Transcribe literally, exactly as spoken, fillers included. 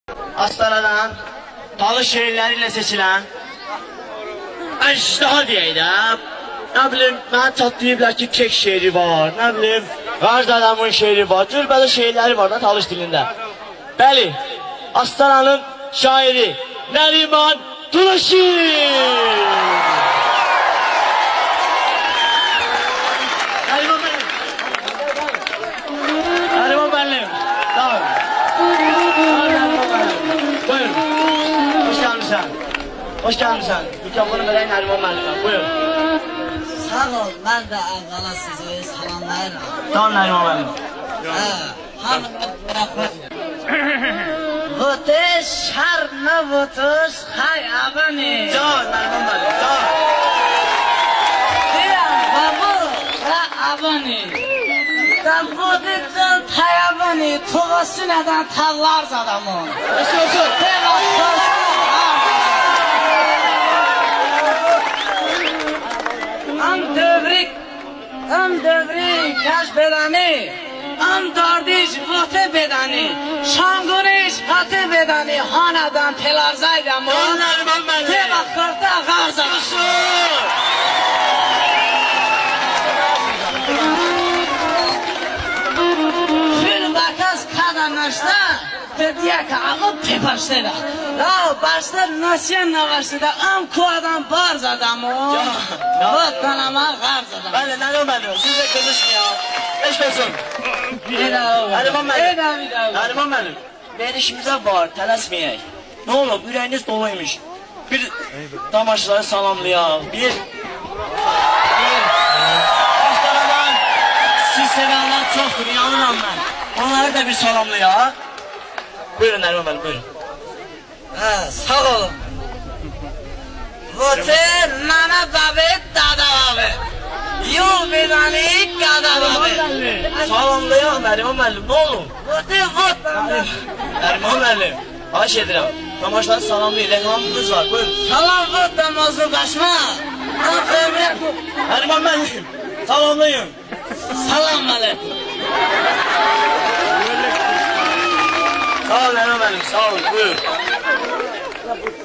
Astana'dan Talış şehirleriyle seçilen Əjdaha deyək də. Nə bilim, mənə çatlayıblar ki, kek şeiri var, nə bilim, Qarz adamın şeiri var, cürbəli şeirləri var da Talış dilində. Bəli, Astana'nın şairi Nəriman Tulaşir. Nəriman mənim. Nəriman mənim. Sağ ol. Buyur. Hoş gelmişsin. Hoş gelmişsin. Mikrofonu vereyim Nəriman müəllimə. Buyur. Sağ ol, ben de evvela sizi salamlayırım. Sağ ol Nəriman müəllim. He, hamını bırakır. Vutuş, şarnı vutuş, hay abani. Sağ ol Nəriman müəllim. Sağ ol. Diyan babu, ha abani. Da vutudan hay abani, tuğası neden tavlar zadamın. Nasıl olsun? Am dövrik, am dövrik, kaş bedani, am dardiş, vate bedani, şanguriş, hate bedani, hanadan telarzaydım o. Nəriman müəllim. Te bakırda garza. Fil bakas kadanlaşta, dediye ki ağıp tepaştayla. Ya başta nasiyen navaştayla, am kuadan barz adamı o. Vatanama garz adamı. Ben de Nəriman müəllim, sizle kızışmıyor. Eş olsun. Nəriman müəllim. Nəriman müəllim, bir işimizə var, tələsməyək. Ne olur, ürəyiniz doluymuş. Bir tamaşaları salamlayaq, bir... Bir... Astana'dan siz sevənlər çoxdur, inanıram mən. Onları da bir salamlayaq. Buyurun Nəriman müəllim, buyurun. Ha, sağ olun. Vote nana babe, dada babe. Yol bedani, gada babe. Salamlayaq Nəriman müəllim, ne olur? Vote vot. Nəriman müəllim, xahiş edirəm. Tamaşaları salamlayın, reklamımız var, buyurun. Salam vot da mozu başma. Nəriman müəllim, salamlayın. Salam aleyküm. Sağ ol Nəriman müəllim, sağ ol, buyur.